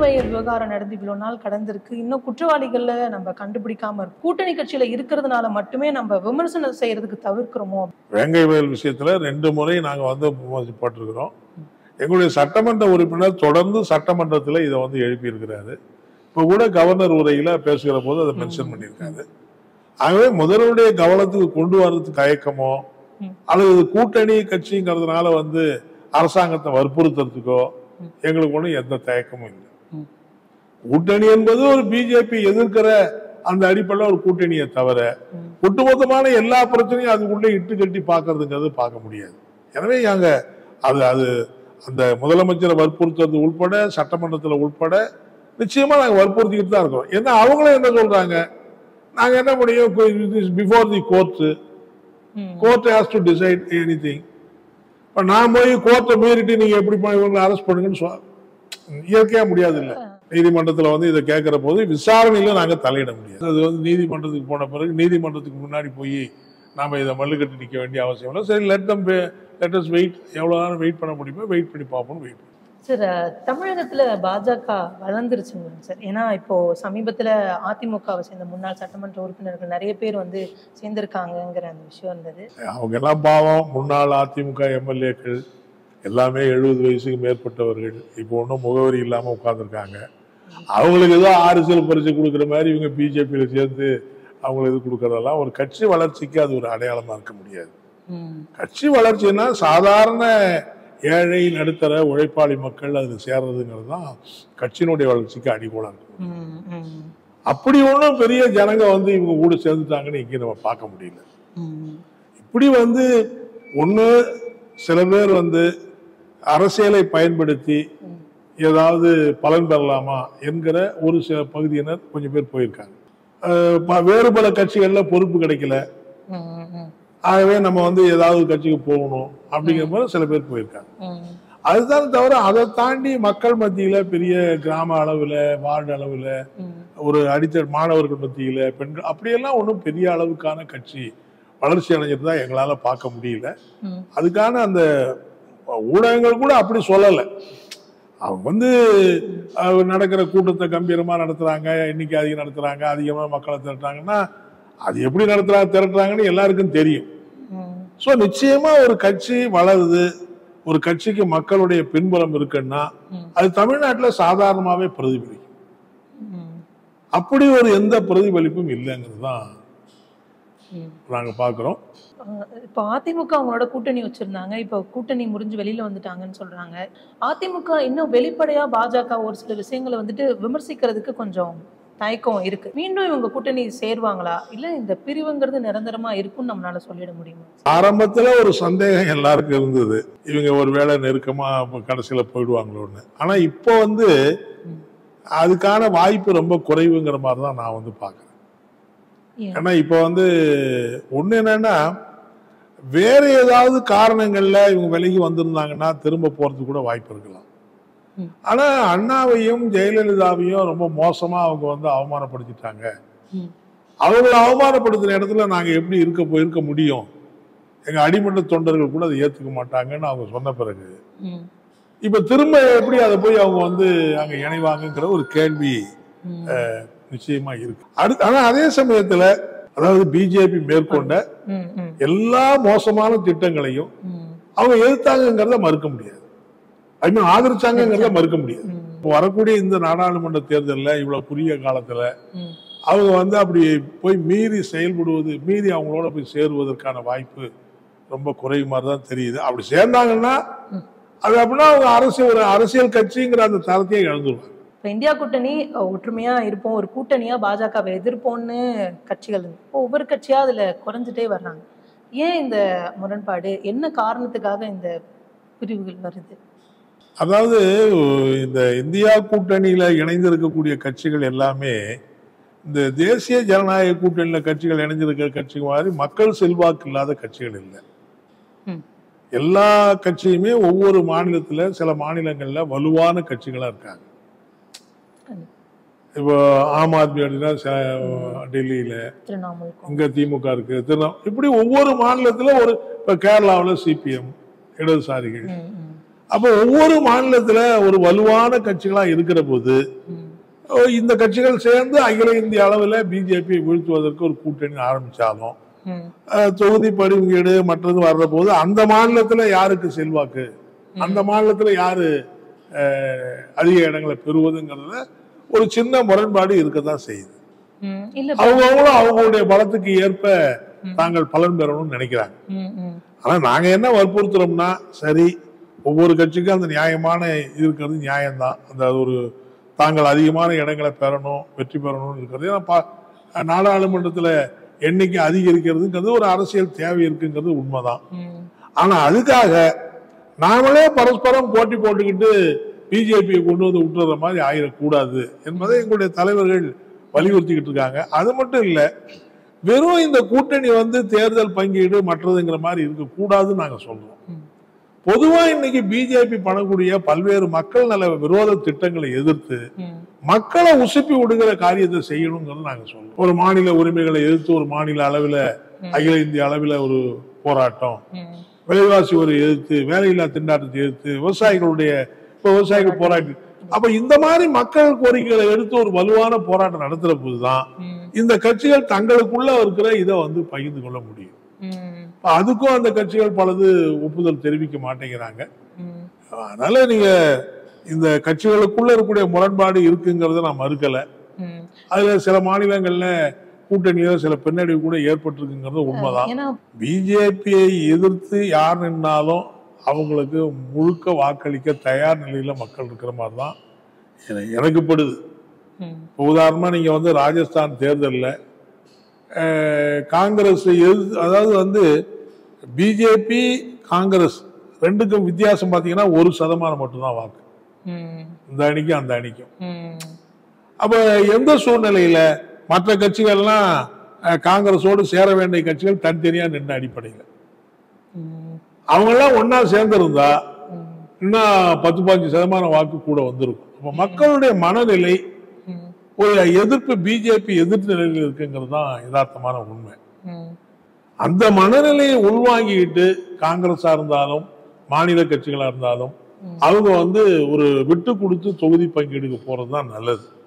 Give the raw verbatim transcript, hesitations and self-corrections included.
வயல் விவகாரம் நடந்து இவ்வளவு நாள் கடந்திருக்கு. இன்னும் குற்றவாளிகளை நம்ம கண்டுபிடிக்காம இருக்கு. கூட்டணி கட்சியில இருக்கிறதுனால மட்டுமே நம்ம விமர்சனம் செய்யறதுக்கு தவிர்க்கிறோமோ? வேங்கை வயல் விஷயத்துல ரெண்டு முறை நாங்க வந்து விமர்சிப்பட்டிருக்கிறோம். எங்களுடைய சட்டமன்ற உறுப்பினர் தொடர்ந்து சட்டமன்றத்தில் இதை வந்து எழுப்பி இருக்கிறாரு. இப்ப கூட கவர்னர் உரையில பேசுகிற போது அதை மென்ஷன் பண்ணியிருக்காரு. ஆகவே முதல்வருடைய கவனத்துக்கு கொண்டு வர்றதுக்கு தயக்கமோ அல்லது கூட்டணி கட்சிங்கிறதுனால வந்து அரசாங்கத்தை வற்புறுத்துறதுக்கோ எங்களுக்கு ஒன்றும் எந்த தயக்கமும் இல்லை. கூட்டணி என்பது ஒரு பிஜேபி எதிர்க்கிற அந்த அடிப்படையில் ஒரு கூட்டணியை தவிர ஒட்டுமொத்தமான எல்லா பிரச்சனையும் அதுக்குள்ளே இட்டு கட்டி பார்க்கறதுங்கிறது பார்க்க முடியாது. எனவே நாங்க அது அது அந்த முதலமைச்சரை வற்புறுத்துறது உள்பட சட்டமன்றத்தில் உள்பட நிச்சயமா நாங்க வற்புறுத்திக்கிட்டு தான் இருக்கோம். ஏன்னா அவங்களும் என்ன சொல்றாங்க, நாங்க என்ன முடியும், before the court court has to decide anything. இப்ப நான் போய் கோர்ட்டை மீறிட்டு நீங்க எப்படி இவங்களை அரெஸ்ட் பண்ணுங்கன்னு சொல்ல இயற்கையா முடியாது. இல்ல நீதிமன்றத்துல வந்து இதை கேட்கிற போது விசாரணையில நாங்க தலையிட முடியாது. அது வந்து நீதிமன்றத்துக்கு போன பிறகு நீதிமன்றத்துக்கு முன்னாடி போய் நாம இதை மல்லுக்கட்டு நிக்க வேண்டிய அவசியம் இல்லை. சரி, let them let us wait, எவ்வளவு நேரம் வெயிட் பண்ண முடியுமோ வெயிட் பண்ணி பார்ப்போம். வெயிட் சார், தமிழகத்துல பாஜக வளர்ந்துருச்சுங்க சார். ஏன்னா இப்போ சமீபத்துல அதிமுகவை சேர்ந்த முன்னாள் சட்டமன்ற உறுப்பினர்கள் நிறைய பேர் வந்து சேர்ந்திருக்காங்கிற அந்த விஷயம் இருந்தது. அவங்க எல்லாம் பாவம், முன்னாள் அதிமுக எம்எல்ஏக்கள் எல்லாமே எழுபது வயசுக்கு மேற்பட்டவர்கள். இப்போ ஒன்றும் முகவரி இல்லாம உட்கார்ந்துருக்காங்க. அவங்களுக்கு ஏதோ அரசியல் பரிசு கொடுக்குற மாதிரி இவங்க பிஜேபியில சேர்ந்து அவங்களுக்கு இது கொடுக்கறதெல்லாம் ஒரு கட்சி வளர்ச்சிக்கு அது ஒரு அடையாளமா இருக்க முடியாது. கட்சி வளர்ச்சின்னா சாதாரண ஏழை நடுத்தர உழைப்பாளி மக்கள் அதுல சேர்றதுங்கிறது தான் கட்சியினுடைய வளர்ச்சிக்கு அடிகோலா இருக்கும். அப்படி ஒன்றும் பெரிய ஜனங்க வந்து இவங்க கூட சேர்ந்துட்டாங்கன்னு இங்கே நம்ம பார்க்க முடியல. இப்படி வந்து ஒண்ணு சில பேர் வந்து அரசியலை பயன்படுத்தி ஏதாவது பலன் பெறலாமா என்கிற ஒரு சில பகுதியினர் கொஞ்சம் பேர் போயிருக்காங்க. வேறு பல கட்சிகள்ல பொறுப்பு கிடைக்கல, ஆகவே நம்ம வந்து ஏதாவது கட்சிக்கு போகணும் அப்படிங்கிற மாதிரி சில பேர் போயிருக்காங்க. அதுதான் தவிர அதை தாண்டி மக்கள் மத்தியில பெரிய கிராம அளவுல வார்டு அளவுல ஒரு அடித்த மாணவர்கள் மத்தியில பெண்கள் அப்படியெல்லாம் ஒன்றும் பெரிய அளவுக்கான கட்சி வளர்ச்சி அடைஞ்சிட்டு தான் எங்களால பார்க்க முடியல. அதுக்கான அந்த ஊடகங்கள் கூட அப்படி சொல்லலை. அவங்க வந்து நடக்கிற கூட்டத்தை கம்பீரமா நடத்துறாங்க, எண்ணிக்கை அதிகம் நடத்துறாங்க, அதிகமா மக்களை திரட்டுறாங்கன்னா அது எப்படி நடத்துறாங்க திரட்டுறாங்கன்னு எல்லாருக்கும் தெரியும். சோ நிச்சயமா ஒரு கட்சி வளருது, ஒரு கட்சிக்கு மக்களுடைய பின்புலம் இருக்குன்னா அது தமிழ்நாட்டுல சாதாரணமாவே பிரதிபலிக்கும். அப்படி ஒரு எந்த பிரதிபலிப்பும் இல்லைங்கிறது தான் நாங்க பாக்குறோம். இப்போ அதிமுக அவங்களோட கூட்டணி வச்சிருந்தாங்க, இப்போ கூட்டணி முடிஞ்சு வெளியில வந்துட்டாங்கன்னு சொல்றாங்க. அதிமுக இன்னும் வெளிப்படையா பாஜக ஒரு சில விஷயங்களை வந்துட்டு விமர்சிக்கிறதுக்கு கொஞ்சம் தயக்கம் இருக்கு. மீண்டும் இவங்க கூட்டணி சேர்வாங்களா, இல்ல இந்த பிரிவுங்கிறது நிரந்தரமா இருக்கும்னு நம்மளால சொல்லிட முடியுமா? ஆரம்பத்துல ஒரு சந்தேகம் எல்லாருக்கும் இருந்தது, இவங்க ஒரு வேளை நெருக்கமா கடைசியில போயிடுவாங்களோன்னு. ஆனா இப்போ வந்து அதுக்கான வாய்ப்பு ரொம்ப குறைவுங்கிற மாதிரி தான் நான் வந்து பாக்குறேன். ஏன்னா இப்ப வந்து ஒண்ணு என்னன்னா, வேற ஏதாவது காரணங்கள்ல இவங்க விலகி வந்திருந்தாங்கன்னா திரும்ப போறதுக்கு கூட வாய்ப்பு இருக்கலாம். ஆனா அண்ணாவையும் ஜெயலலிதாவையும் ரொம்ப மோசமா அவங்க வந்து அவமானப்படுத்திட்டாங்க. அவங்களை அவமானப்படுத்தின இடத்துல நாங்க எப்படி இருக்க போயிருக்க முடியும், எங்க அடிமட்ட தொண்டர்கள் கூட அதை ஏத்துக்க மாட்டாங்கன்னு அவங்க சொன்ன பிறகு இப்ப திரும்ப எப்படி அதை போய் அவங்க வந்து அங்க இணைவாங்கிற ஒரு கேள்வி நிச்சயமா இருக்கு. அடுத்து ஆனா அதே சமயத்துல அதாவது பிஜேபி மேற்கொண்ட எல்லா மோசமான திட்டங்களையும் அவங்க எதிர்த்தாங்கிறத மறுக்க முடியாது, ஐ மீன் ஆதரிச்சாங்கிறத மறுக்க முடியாது. வரக்கூடிய இந்த நாடாளுமன்ற தேர்தலில் இவ்வளவு குறுகிய காலத்துல அவங்க வந்து அப்படி போய் மீறி செயல்படுவது, மீறி அவங்களோட போய் சேருவதற்கான வாய்ப்பு ரொம்ப குறைவு மாதிரி தான் தெரியுது. அப்படி சேர்ந்தாங்கன்னா அது அப்படின்னா அவங்க அரசியல் ஒரு அரசியல் கட்சிங்கிற அந்த தரத்தையே இழந்துருவாங்க. இப்போ இந்தியா கூட்டணி ஒற்றுமையா இருப்போம், ஒரு கூட்டணியா பாஜகவை எதிர்ப்போம்னு கட்சிகள் ஒவ்வொரு கட்சியா அதுல குறைஞ்சிட்டே வர்றாங்க. ஏன் இந்த முரண்பாடு, என்ன காரணத்துக்காக இந்த பிரிவுகள் வருது? அதாவது இந்த இந்தியா கூட்டணியில இணைந்து இருக்கக்கூடிய கட்சிகள் எல்லாமே இந்த தேசிய ஜனநாயக கூட்டணியில கட்சிகள் இணைஞ்சிருக்கிற கட்சி மாதிரி மக்கள் செல்வாக்கு இல்லாத கட்சிகள் இல்லை. எல்லா கட்சியுமே ஒவ்வொரு மாநிலத்துல சில மாநிலங்கள்ல வலுவான கட்சிகளா இருக்காங்க. இப்போ ஆம் ஆத்மி அப்படின்னா டெல்லியில, இங்க திமுக இருக்கு, திருநா இப்படி ஒவ்வொரு மாநிலத்துல ஒரு இப்ப கேரளாவில் சிபிஎம் இடதுசாரிகள், அப்போ ஒவ்வொரு மாநிலத்துல ஒரு வலுவான கட்சிகளா இருக்கிற போது இந்த கட்சிகள் சேர்ந்து அகில இந்திய அளவில் பிஜேபியை வீழ்த்துவதற்கு ஒரு கூட்டணி ஆரம்பிச்சாலும் தொகுதி படுகீடு மற்றது வர்ற போது அந்த மாநிலத்துல யாருக்கு செல்வாக்கு, அந்த மாநிலத்துல யாரு அதிக இடங்களை பெறுவதுங்கிறதுல ஒரு சின்ன முரண்பாடு இருக்கதான் செய்யுது. அவங்களும் அவங்களுடைய பலத்துக்கு ஏற்ப தாங்கள் பலன் பெறணும்னு நினைக்கிறாங்க. ஆனா நாங்க என்ன வற்புறுத்துறோம்னா, சரி ஒவ்வொரு கட்சிக்கும் அந்த நியாயமான இருக்கிறது நியாயம்தான், அந்த ஒரு தாங்கள் அதிகமான இடங்களை பெறணும் வெற்றி பெறணும்னு இருக்கிறது. நாடாளுமன்றத்துல எண்ணிக்கை அதிகரிக்கிறதுங்கிறது ஒரு அரசியல் தேவை இருக்குங்கிறது உண்மைதான். ஆனா அதுக்காக நாமளே பரஸ்பரம் போட்டி போட்டுக்கிட்டு பிஜேபியை கொண்டு வந்து விட்டுற மாதிரி ஆயிடக்கூடாது என்பதை எங்களுடைய தலைவர்கள் வலியுறுத்திக்கிட்டு இருக்காங்க. அது மட்டும் இல்ல, வெறும் இந்த கூட்டணி வந்து தேர்தல் பங்கீடு மற்றதுங்கிற மாதிரி இருக்கக்கூடாதுன்னு நாங்க சொல்றோம். பொதுவா இன்னைக்கு பிஜேபி பண்ணக்கூடிய பல்வேறு மக்கள் நல விரோத திட்டங்களை எதிர்த்து மக்களை உசுப்பி விடுகிற காரியத்தை செய்யணுங்கிறது நாங்க சொல்றோம். ஒரு மாநில உரிமைகளை எதிர்த்து ஒரு மாநில அளவில் அகில இந்திய அளவில் ஒரு போராட்டம், விலைவாசி ஒரு எதிர்த்து, வேலையில்லா திண்டாட்டத்தை எதிர்த்து, விவசாயிகளுடைய விவசாயிகள் போராட்டி, அப்ப இந்த மாதிரி மக்கள் கோரிக்கைகளை எடுத்து ஒரு வலுவான போராட்டம் நடத்துற போதுதான் இந்த கட்சிகள் தங்களுக்குள்ள இருக்கிற இதை வந்து பகிர்ந்து கொள்ள முடியும். அதுக்கும் அந்த கட்சிகள் பலது ஒப்புதல் தெரிவிக்க மாட்டேங்கிறாங்க. அதனால நீங்க இந்த கட்சிகளுக்குள்ள இருக்கக்கூடிய முரண்பாடு இருக்குங்கிறத நான் மறுக்கல. அதுல சில மாநிலங்கள்ல கூட்டணியோ சில பின்னடைவு கூட ஏற்பட்டிருக்குங்கிறது உண்மைதான். பிஜேபியை எதிர்த்து யார் நின்னாலும் அவங்களுக்கு முழுக்க வாக்களிக்க தயார் நிலையில மக்கள் இருக்கிற மாதிரிதான் எனக்கு படுது. உதாரணமா நீங்க வந்து ராஜஸ்தான் தேர்தலில் காங்கிரஸ் எதிர்த்து, அதாவது வந்து பிஜேபி காங்கிரஸ் ரெண்டுக்கும் வித்தியாசம் பாத்தீங்கன்னா ஒரு சதமானம் மட்டும்தான் வாக்கு, இந்த அணிக்கும் அந்த அணிக்கும். அப்ப எந்த சூழ்நிலையில மற்ற கட்சிகள்லாம் காங்கிரஸோடு சேர வேண்டிய கட்சிகள் தனித்தனியா நின்ற அடிப்படையில் அவங்க எல்லாம் ஒன்னா சேர்ந்திருந்தா இன்னும் பத்து பதினஞ்சு சதமானம் வாக்கு கூட வந்திருக்கும். அப்ப மக்களுடைய மனநிலை ஒரு எதிர்ப்பு, பிஜேபி எதிர்ப்பு நிலையில் இருக்குங்கிறது தான் யதார்த்தமான உண்மை. அந்த மனநிலையை உள்வாங்கிட்டு காங்கிரஸா இருந்தாலும் மாநில கட்சிகளா இருந்தாலும் அவங்க வந்து ஒரு விட்டு கொடுத்து தொகுதி பங்கீடுக்கு போறதுதான் நல்லது.